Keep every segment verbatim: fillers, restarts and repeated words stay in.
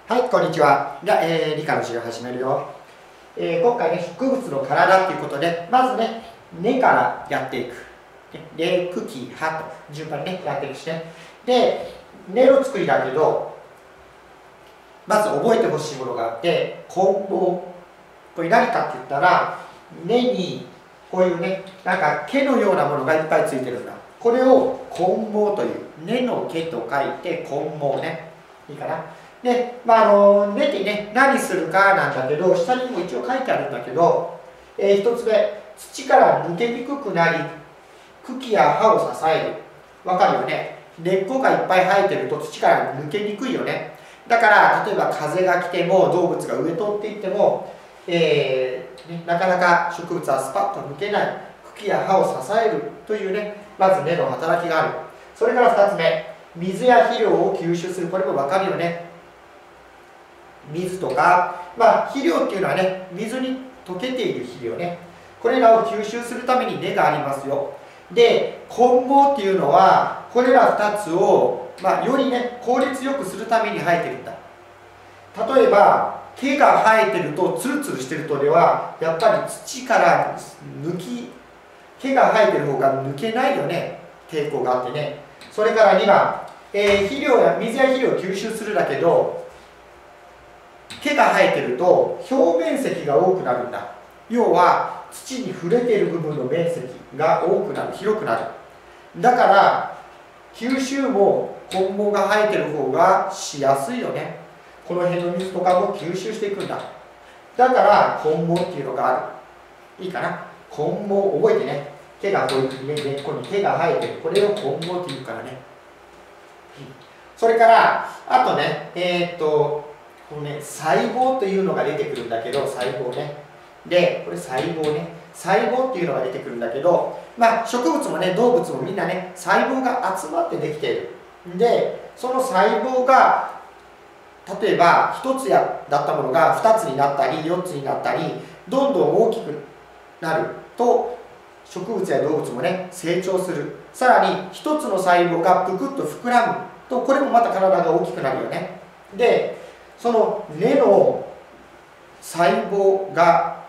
はい、こんにちは。じゃあ、えー、理科の授業始めるよ。えー、今回ね、植物の体っていうことで、まずね、根からやっていく。で、茎、葉と順番にね、やっていくしね。で、根の作りだけど、まず覚えてほしいものがあって、根毛。これ何かって言ったら、根にこういうね、なんか毛のようなものがいっぱいついてるんだ。これを根毛という。根の毛と書いて根毛ね。いいかな。で、まあ、あの根ってね、何するかなんだけど、下にも一応書いてあるんだけど、えー、一つ目、土から抜けにくくなり、茎や葉を支える。わかるよね。根っこがいっぱい生えてると土から抜けにくいよね。だから、例えば風が来ても、動物が上通っていっても、えーね、なかなか植物はスパッと抜けない。茎や葉を支えるというね、まず根の働きがある。それからふたつめ、水や肥料を吸収する。これもわかるよね。水とか、まあ、肥料っていうのはね、水に溶けている肥料ね。これらを吸収するために根がありますよ。で、根毛っていうのは、これらふたつを、まあ、よりね、効率よくするために生えてるんだ。例えば、毛が生えてると、ツルツルしてるとでは、やっぱり土から抜き、毛が生えてる方が抜けないよね。抵抗があってね。それからにばん、えー、肥料や水や肥料を吸収するだけど、毛が生えてると表面積が多くなるんだ。要は土に触れている部分の面積が多くなる、広くなる。だから吸収も根毛が生えてる方がしやすいよね。この辺の水とかも吸収していくんだ。だから根毛っていうのがある。いいかな。根毛覚えてね。毛がこういうふうにね、根っこに毛が生えてる。これを根毛っていうからね。それからあとね、えー、っとこのね、細胞というのが出てくるんだけど、細胞ね。で、これ細胞ね。細胞っていうのが出てくるんだけど、まあ、植物もね、動物もみんなね、細胞が集まってできている。で、その細胞が、例えば、ひとつやだったものがふたつになったり、よっつになったり、どんどん大きくなると、植物や動物もね、成長する。さらに、ひとつの細胞がぷくっと膨らむと、これもまた体が大きくなるよね。で、その根の細胞が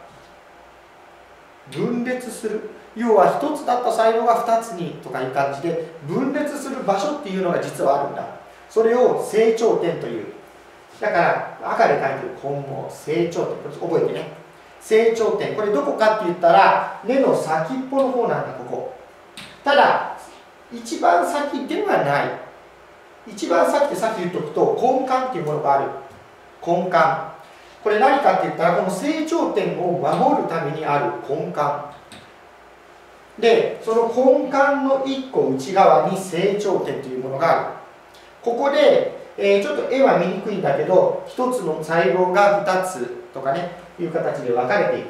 分裂する、要はひとつだった細胞がふたつにとかいう感じで分裂する場所っていうのが実はあるんだ。それを成長点という。だから赤で書いてる根毛、成長点、これ覚えてね。成長点、これどこかって言ったら根の先っぽの方なんだ、ここ。ただ一番先ではない。一番先ってさっき言っとくと根幹っていうものがある。根幹。これ何かって言ったら、この成長点を守るためにある根幹。で、その根幹のいっこ内側に成長点というものがある。ここで、えー、ちょっと絵は見にくいんだけど、ひとつの細胞がふたつとかね、いう形で分かれていく。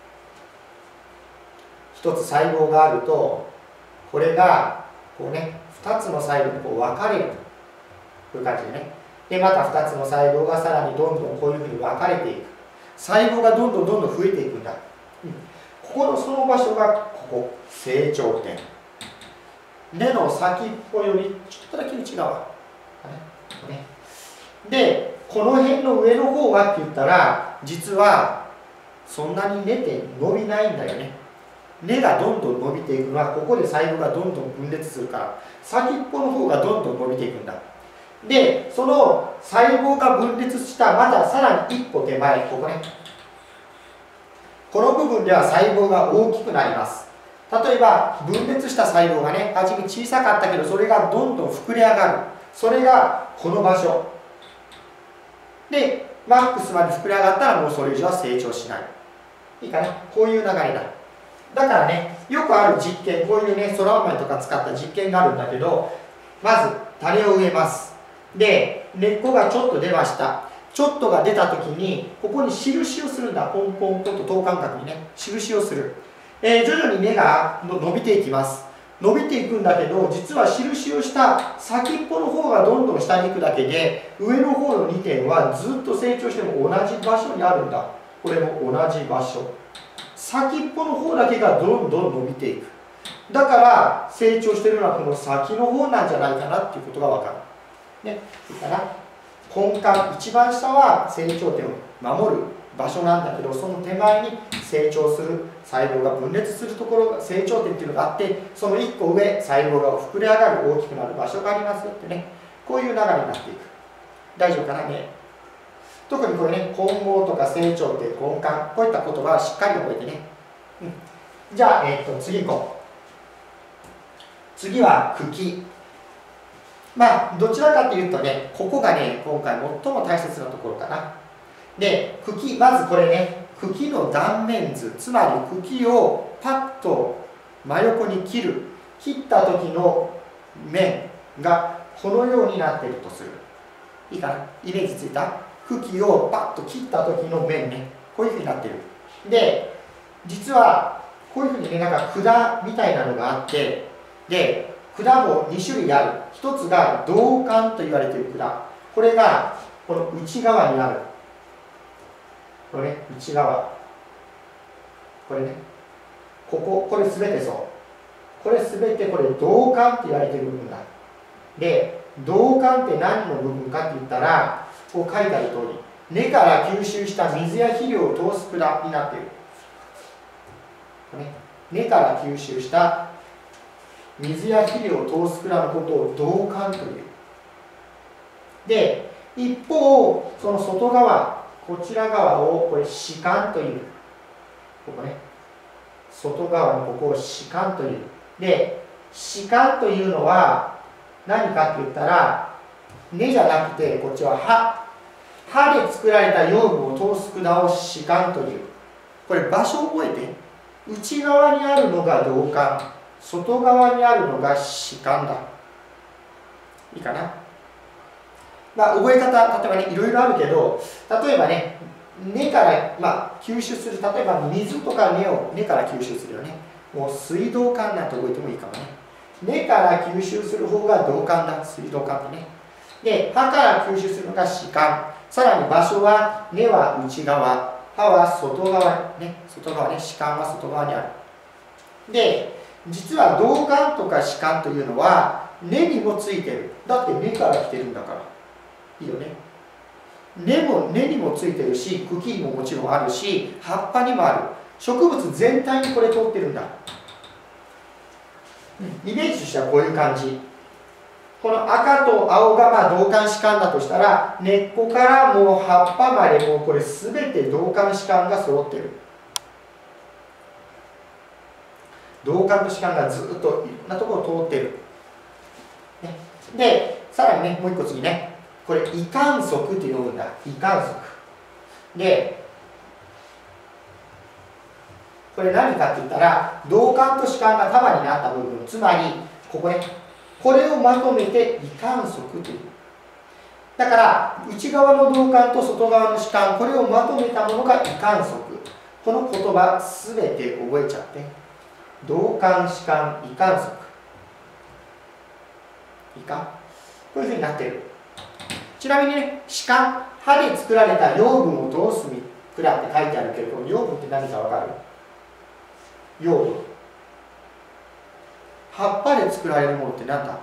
ひとつ細胞があると、これが、こうね、ふたつの細胞にこう分かれる。こういう感じでね。で、またふたつの細胞がさらにどんどんこういうふうに分かれていく。細胞がどんどんどんどん増えていくんだ。うん、ここのその場所がここ、成長点。根の先っぽよりちょっとだけ内側。ね、で、この辺の上の方はって言ったら、実はそんなに根って伸びないんだよね。根がどんどん伸びていくのは、ここで細胞がどんどん分裂するから、先っぽの方がどんどん伸びていくんだ。で、その細胞が分裂したまださらに一歩手前、ここね。この部分では細胞が大きくなります。例えば、分裂した細胞がね、初め小さかったけど、それがどんどん膨れ上がる。それがこの場所。で、マックスまで膨れ上がったらもうそれ以上は成長しない。いいかな？こういう流れだ。だからね、よくある実験、こういうね、ソラマイとか使った実験があるんだけど、まず、種を植えます。で、根っこがちょっと出ました。ちょっとが出たときに、ここに印をするんだ。ポンポンポンと等間隔にね、印をする。えー、徐々に根が伸びていきます。伸びていくんだけど、実は印をした先っぽの方がどんどん下に行くだけで、上の方のにてんはずっと成長しても同じ場所にあるんだ。これも同じ場所。先っぽの方だけがどんどん伸びていく。だから成長しているのはこの先の方なんじゃないかなっていうことが分かる。ね、いいかな。 根幹、一番下は成長点を守る場所なんだけど、その手前に成長する細胞が分裂するところが成長点っていうのがあって、そのいっこ上、細胞が膨れ上がる大きくなる場所がありますよってね、こういう流れになっていく。大丈夫かなね。特にこれね、混合とか成長点、根幹、こういった言葉はしっかり覚えてね。うん、じゃあ、えー、と次行こう。次は茎。まあどちらかというとね、ここがね今回最も大切なところかな。で、茎、まずこれね、茎の断面図、つまり茎をパッと真横に切る、切った時の面がこのようになっているとする。いいかな、イメージついた？茎をパッと切った時の面ね、こういうふうになっている。で、実はこういうふうにね、なんか管みたいなのがあって、で管もに種類ある。一つが導管と言われている管、これがこの内側にある。これね、内側、これね、ここ、これすべてそう、これすべてこれ導管って言われている部分だ。で、導管って何の部分かって言ったら、こう書いてある通り、根から吸収した水や肥料を通す管になっている。ね、根から吸収した水や肥料を通す管のことを導管という。で、一方、その外側、こちら側をこれ歯間という。ここね、外側のここを歯間という。で、歯間というのは何かって言ったら、根じゃなくてこっちは歯。歯で作られた養分を通す管を歯間という。これ場所を覚えて。内側にあるのが導管、外側にあるのが歯間だ。いいかな。まあ、覚え方、例えばね、いろいろあるけど、例えばね、根から、まあ、吸収する、例えば水とか根を根から吸収するよね。もう水道管なんて覚えてもいいかもね。根から吸収する方が導管だ、水道管ってね。で、歯から吸収するのが歯間。さらに場所は、根は内側、歯は外側、ね、外側ね、歯間は外側にある。で、実は導管とか歯間というのは、根にもついてる。だって根から来てるんだから。いいよね。根も根にもついてるし、茎にももちろんあるし、葉っぱにもある。植物全体にこれ通ってるんだ。イメージとしてはこういう感じ。この赤と青がまあ導管歯間だとしたら、根っこからもう葉っぱまでもうこれ全て導管歯間が揃ってる。導管と歯間がずっといろんなところを通ってる。ね、で、さらにね、もう一個次ね。これ、異管束って呼ぶんだ。異管束。で、これ何かって言ったら、導管と歯間が束になった部分、つまり、ここね、これをまとめて異管束という。だから、内側の導管と外側の歯間、これをまとめたものが異管束。この言葉、すべて覚えちゃって。導管、歯間、異管束。いいか？こういうふうになってる。ちなみにね、歯間、歯で作られた養分を通す管って書いてあるけど、この養分って何かわかる？養分。葉っぱで作られるものって何だ？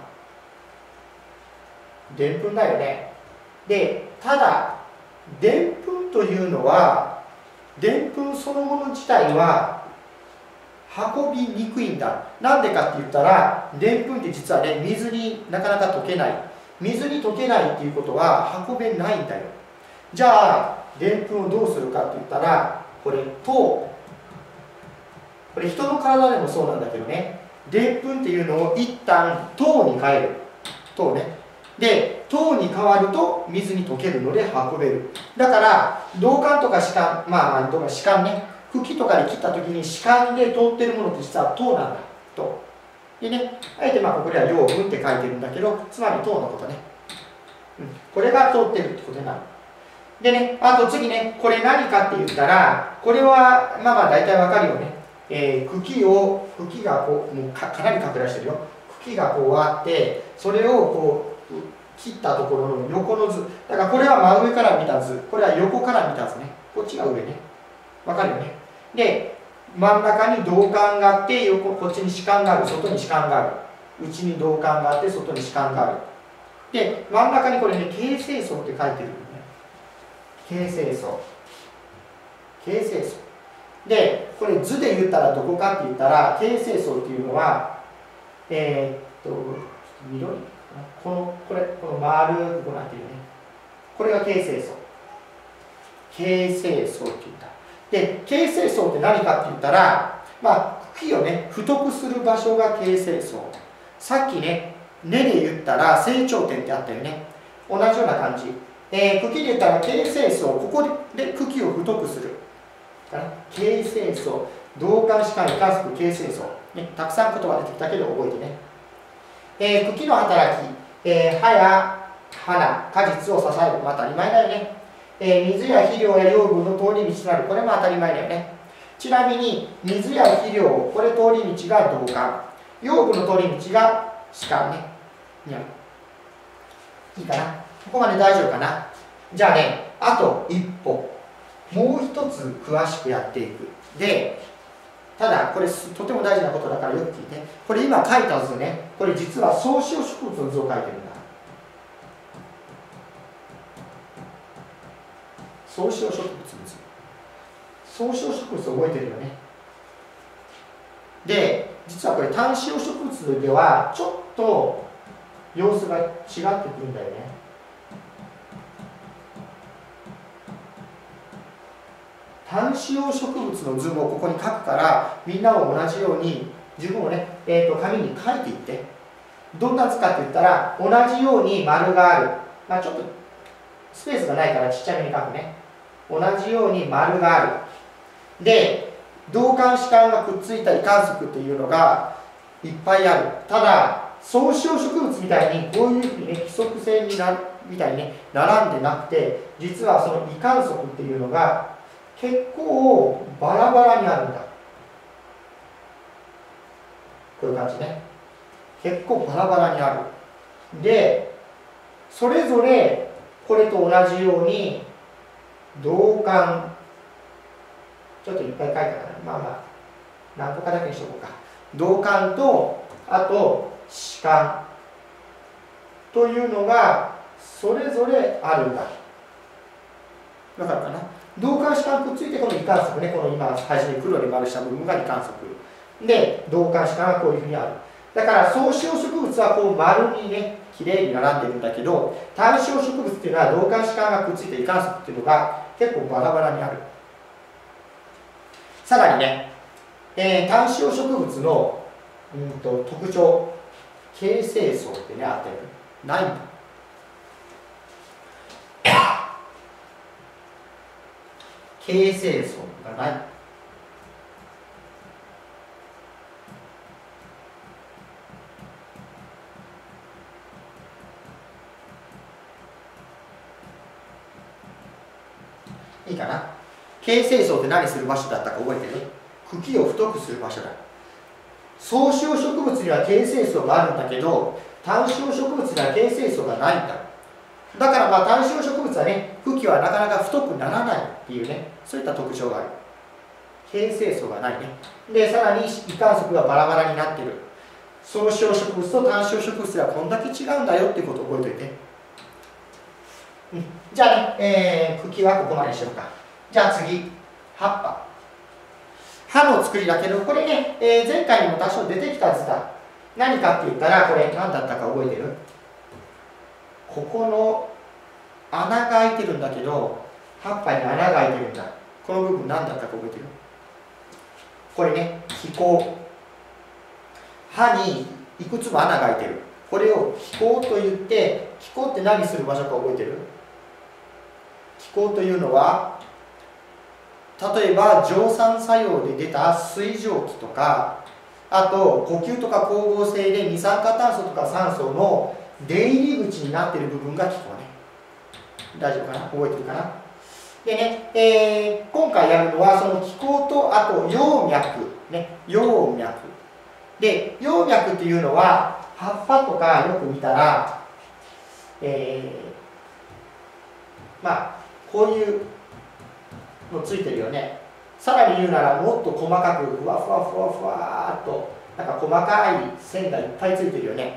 でんぷんだよね。で、ただ、でんぷんというのは、でんぷんそのもの自体は運びにくいんだ。なんでかって言ったら、でんぷんって実はね、水になかなか溶けない。水に溶けないっていうことは運べないんだよ。じゃあでんぷんをどうするかって言ったら、これ糖、これ人の体でもそうなんだけどね、でんぷんっていうのを一旦糖に変える。糖ね。で、糖に変わると水に溶けるので運べる。だから導管とか歯間、まあ歯間ね、茎とかで切った時に歯間で通ってるものって実は糖なんだ。糖でね、あえてまあここでは養分って書いてるんだけど、つまり糖のことね。うん、これが通ってるってことになる。でね、あと次ね、これ何かって言ったら、これはまあまあ大体わかるよね。えー、茎を、茎がこう、もう か, かなり拡大してるよ。茎がこうあって、それをこう切ったところの横の図。だからこれは真上から見た図。これは横から見た図ね。こっちが上ね。わかるよね。で、真ん中に導管があって、横こっちに歯間がある、外に歯間がある。内に導管があって、外に歯間がある。 で、真ん中にこれね、形成層って書いてるよね。形成層。形成層。で、これ図で言ったらどこかって言ったら、形成層っていうのは、えー、っと、緑かな。この、これ、この丸くこうなってるよね。これが形成層。形成層って言った。で、形成層って何かって言ったら、まあ、茎をね、太くする場所が形成層。さっきね、根で言ったら成長点ってあったよね。同じような感じ。えー、茎で言ったら形成層。ここで茎を太くする。形成層。導管、歯間、移管束、形成層。ね、たくさん言葉出てきたけど覚えてね。えー、茎の働き、えー、葉や花、果実を支える。まあ、当たり前だよね。えー、水や肥料や養分の通り道となる。これも当たり前だよね。ちなみに、水や肥料、これ通り道が導管。養分の通り道が歯間ね。いいかな。ここまで大丈夫かな。じゃあね、あと一歩。もう一つ詳しくやっていく。で、ただ、これとても大事なことだからよく聞いて。これ今書いた図ね、これ実は草子植物の図を書いてるんだ。草子植物の図。草子植物覚えてるよね。で、実はこれ単子葉植物ではちょっと様子が違ってくるんだよね。単子葉植物の図もここに書くから、みんなも同じように自分をね、えー、と紙に書いていって、どんな図かって言ったら、同じように丸がある。まあ、ちょっとスペースがないからちっちゃめに書くね。同じように丸がある。で、導管歯間がくっついた移管束っていうのがいっぱいある。ただ、草子葉植物みたいにこういうふうにね、規則性になみたいにね、並んでなくて、実はその移管束っていうのが結構バラバラにあるんだ。こういう感じね。結構バラバラにある。で、それぞれこれと同じように導管、ちょっといっぱい書いたから、まあまあ何個かだけにしとこうか。導管と、あと歯間というのがそれぞれあるんだ。わかるかな。導管歯間くっついてこの移管束ね、この今初め黒で丸した部分が移管束で、導管歯間がこういうふうにある。だから草子葉植物はこう丸にね、きれいに並んでるんだけど、単子葉植物っていうのは導管歯間がくっついて移管束っていうのが結構バラバラにある。さらにね、えー、単子葉植物のうんと特徴、形成層ってね、あったよね。ないんだ。形成層がない。いいかな。形成層って何する場所だったか覚えてる？茎を太くする場所だ。草子葉植物には形成層があるんだけど、単子葉植物には形成層がないんだ。だからまあ単子葉植物はね、茎はなかなか太くならないっていうね、そういった特徴がある。形成層がないね。で、さらに移管束がバラバラになっている。草子葉植物と単子葉植物ではこんだけ違うんだよっていうことを覚えておいて。うん、じゃあね、えー、茎はここまでにしようか。じゃあ次、葉っぱ。葉の作りだけど、これね、えー、前回にも多少出てきた図だ。何かって言ったら、これ何だったか覚えてる？ここの穴が開いてるんだけど、葉っぱに穴が開いてるんだ。この部分何だったか覚えてる？これね、気孔。葉にいくつも穴が開いてる。これを気孔と言って、気孔って何する場所か覚えてる？気孔というのは、例えば蒸散作用で出た水蒸気とか、あと呼吸とか光合成で二酸化炭素とか酸素の出入り口になっている部分が気孔ね。大丈夫かな？覚えてるかな？でね、えー、今回やるのはその気孔と、あと葉脈ね、葉脈で、葉脈っていうのは葉っぱとかよく見たら、えー、まあこういうのついてるよね。さらに言うならもっと細かくふわふわふわふわっとなんか細かい線がいっぱいついてるよね。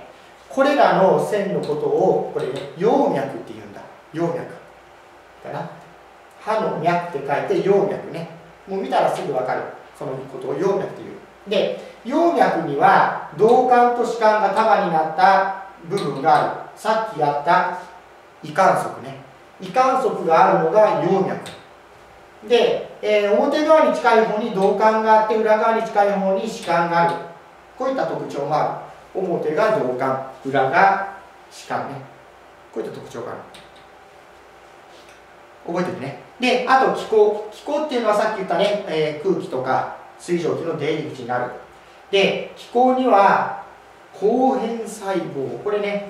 これらの線のことをこれね葉脈っていうんだ。葉脈かな。歯の脈って書いて葉脈ね。もう見たらすぐ分かる。そのことを葉脈っていう。で葉脈には導管と歯管が束になった部分がある。さっきやった胃管束ね。胃管束があるのが葉脈で、えー、表側に近い方に導管があって裏側に近い方に歯管がある。こういった特徴もある。表が導管、裏が歯間ね。こういった特徴がある。覚えてるね。で、あと気孔。気孔っていうのはさっき言ったね、えー、空気とか水蒸気の出入り口になる。で、気孔には後変細胞。これね、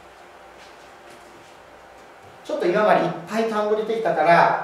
ちょっと今までいっぱい単語出てきたから、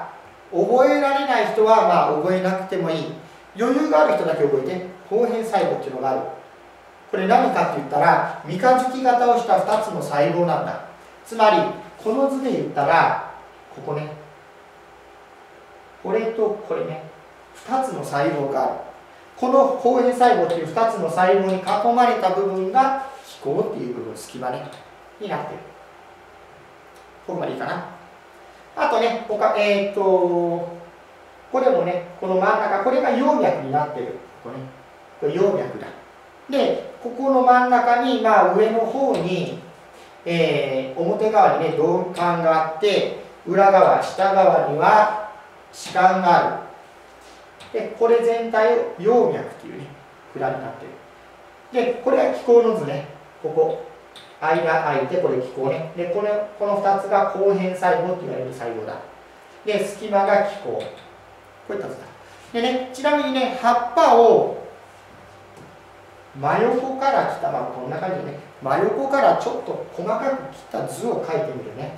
覚えられない人はまあ覚えなくてもいい。余裕がある人だけ覚えて。後変細胞っていうのがある。これ何かって言ったら、三日月型をしたふたつの細胞なんだ。つまり、この図で言ったら、ここね。これとこれね。ふたつの細胞がある。この後変細胞っていうふたつの細胞に囲まれた部分が気孔っていう部分、隙間ね、になっている。ここまでいいかな。あとね、他、えー、っと、これもね、この真ん中、これが葉脈になっている。ここね。これ葉脈だ。で、ここの真ん中に、まあ上の方に、えー、表側にね、導管があって、裏側、下側には歯間がある。で、これ全体を葉脈っていうね、管になっている。で、これは気孔の図ね。ここ。間空いて、これ気孔ね。で、これこのふたつが後変細胞と言われる細胞だ。で、隙間が気孔。こういった図だ。でね、ちなみにね、葉っぱを真横から来た、まあこんな感じでね、真横からちょっと細かく切った図を描いてみるね。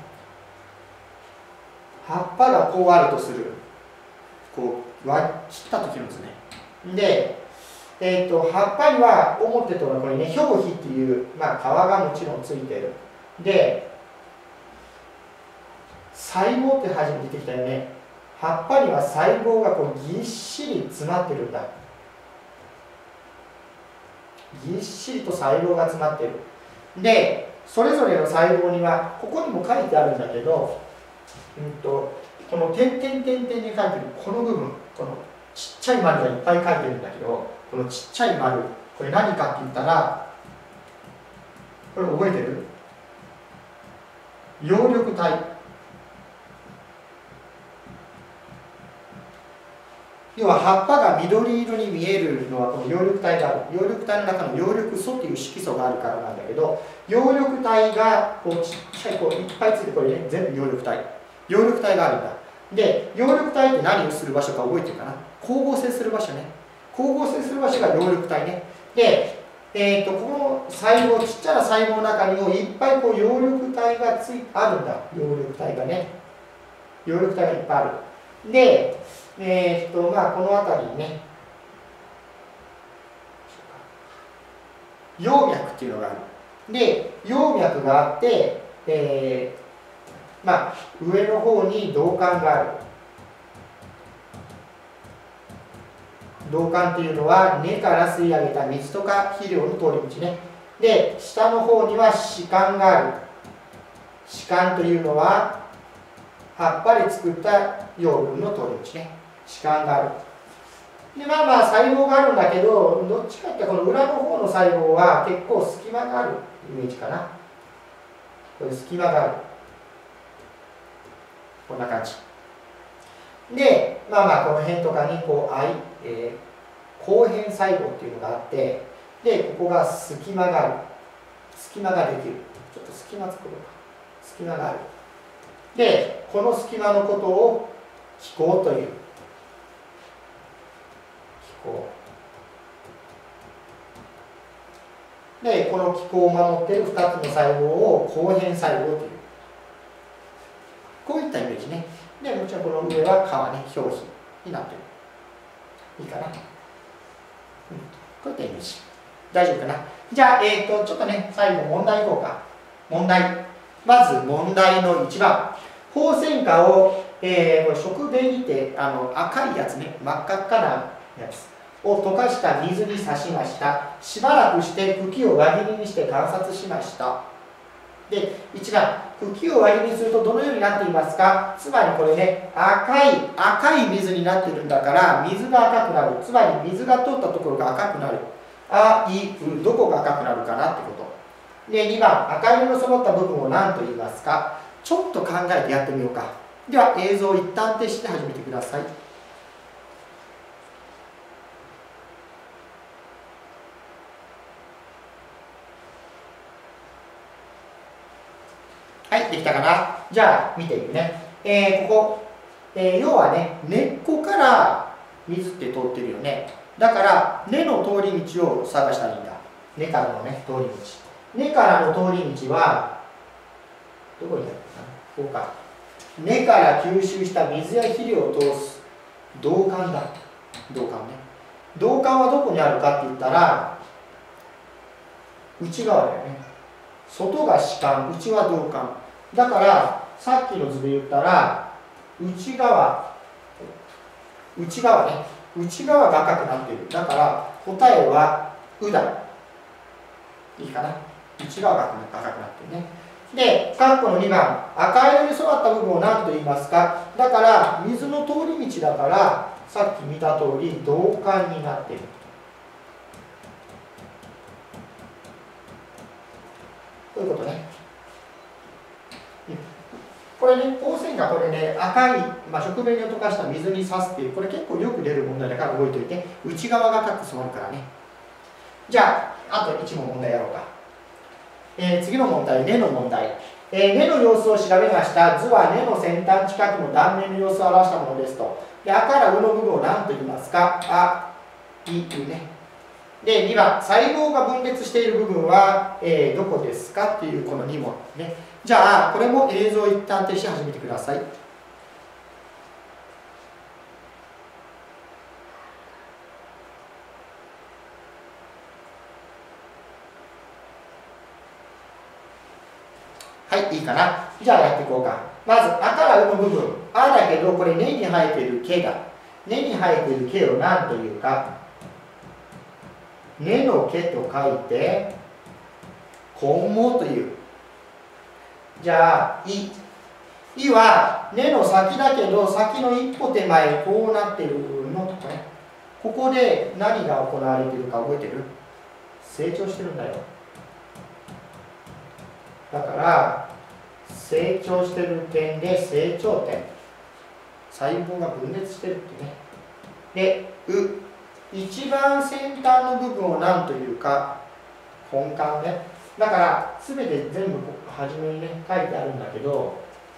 葉っぱがこうあるとする。こう、切った時の図ね。で、えー、と葉っぱには表とこれね、表皮っていう、まあ、皮がもちろんついてる。で、細胞って初めて出てきたよね。葉っぱには細胞がこうぎっしり詰まってるんだ。ぎっしりと細胞が詰まってる。で、それぞれの細胞には、ここにも書いてあるんだけど、うんと、この点々点々に書いてるこの部分、このちっちゃい丸がいっぱい書いてるんだけど、このちっちゃい丸、これ何かって言ったら、これ覚えてる？葉緑体。要は葉っぱが緑色に見えるのはこの葉緑体がある。葉緑体の中の葉緑素っていう色素があるからなんだけど、葉緑体がこうちっちゃいこういっぱいついて、これね、全部葉緑体。葉緑体があるんだ。で、葉緑体って何をする場所か覚えてるかな？光合成する場所ね。光合成する場所が葉緑体ね。で、えー、とこの細胞、ちっちゃな細胞の中にもいっぱいこう葉緑体がついあるんだ。葉緑体がね。葉緑体がいっぱいある。で、えー、とまあこの辺りにね、葉脈っていうのがある。で、葉脈があって、えー、まあ上の方に導管がある。導管っていうのは根から吸い上げた水とか肥料の通り道ね。で、下の方には歯間がある。歯間というのは葉っぱで作った養分の通り道ね。歯間がある。で、まあまあ細胞があるんだけど、どっちかってこの裏の方の細胞は結構隙間があるイメージかな。こういう隙間がある。こんな感じ。で、まあまあこの辺とかにこう、あいえー、後変細胞っていうのがあって、で、ここが隙間がある。隙間ができる。ちょっと隙間作ろうか。隙間がある。で、この隙間のことを気孔という。気孔。で、この気孔を守っているふたつの細胞を後変細胞という。こういったイメージね。で、もちろんこの上は皮ね、表皮になっている。いいかな。うん、こういったイメージ。大丈夫かな。じゃあ、えっと、ちょっとね、最後問題いこうか。問題。まず問題のいちばん。ホウセンカを、えー、これ食紅ってあの赤いやつね、真っ赤っかなやつを溶かした水に刺しました。しばらくして茎を輪切りにして観察しました。 で、いちばん、茎を割りにするとどのようになっていますか？つまりこれね、赤い、赤い水になってるんだから、水が赤くなる。つまり水が通ったところが赤くなる。あいう、どこが赤くなるかなってこと。で、にばん、赤色の染まった部分を何と言いますか？ちょっと考えてやってみようか。では、映像を一旦停止して始めてください。はい、できたかな。じゃあ、見ていくね。えー、ここ、えー、要はね、根っこから水って通ってるよね。だから、根の通り道を探したらいいんだ。根からのね、通り道。根からの通り道は、どこにあるかな。こうか。根から吸収した水や肥料を通す導管だ。導管ね。導管はどこにあるかって言ったら、内側だよね。外が歯間、内は導管。だから、さっきの図で言ったら、内側、内側ね。内側が赤くなっている。だから、答えは、うだ。いいかな。内側が赤くなってるね。で、括弧のにばん、赤色に染まった部分を何と言いますか？だから、水の通り道だから、さっき見た通り、導管になっている。こういうことね。これね、光線がこれね、赤い、まあ、食紅を溶かした水に刺すっていう、これ結構よく出る問題だから覚えておいて、内側が赤く染まるからね。じゃあ、あといち問問題やろうか。えー、次の問題、根の問題。えー、根の様子を調べました。図は根の先端近くの断面の様子を表したものですと。で、あからうの部分を何と言いますか？あ、い、うね。で、にばん、細胞が分裂している部分は、えー、どこですかっていうこのに問ね。じゃあ、これも映像を一旦停止して始めてください。はい、いいかな。じゃあやっていこうか。まず、あからうの部分。あだけど、これ根に生えている毛だ。根に生えている毛を何というか。根の毛と書いて、根毛という。じゃあ、い。いは根の先だけど、先の一歩手前、こうなっている部分のとこね。ここで何が行われているか覚えてる？成長してるんだよ。だから、成長してる点で成長点。細胞が分裂してるってね。で、う。一番先端の部分を何というか、根幹ね。だから、すべて全部初めにね、書いてあるんだけど、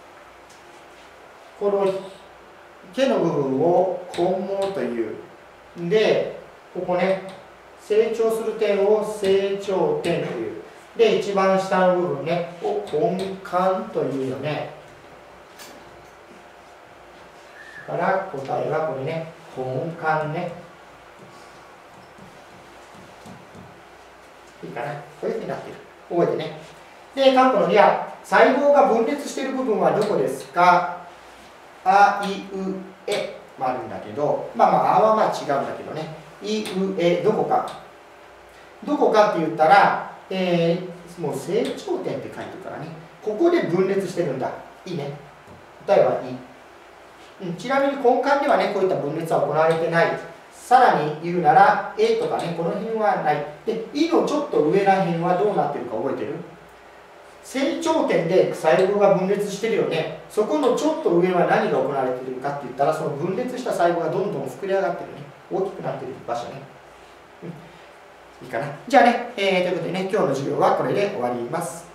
この毛の部分を根毛という。で、ここね、成長する点を成長点という。で、一番下の部分ね、を根幹というよね。だから答えはこれね、根幹ね。いいかな。こういうふうになっている。覚えてね。で、括弧のには、細胞が分裂している部分はどこですか？あ、い、う、えもあるんだけど、まあまあ、あはまあ違うんだけどね。い、う、え、どこか。どこかって言ったら、えー、もう成長点って書いてるからね。ここで分裂してるんだ。いいね。答えは、い。うん、ちなみに根幹ではね、こういった分裂は行われてない。さらに言うなら、えとかね、この辺はない。で、いのちょっと上ら辺はどうなってるか覚えてる？成長点で細胞が分裂してるよね。そこのちょっと上は何が行われているかって言ったら、その分裂した細胞がどんどん膨れ上がってるね。大きくなってる場所ね。うん、いいかな。じゃあね、えー、ということでね、今日の授業はこれで終わります。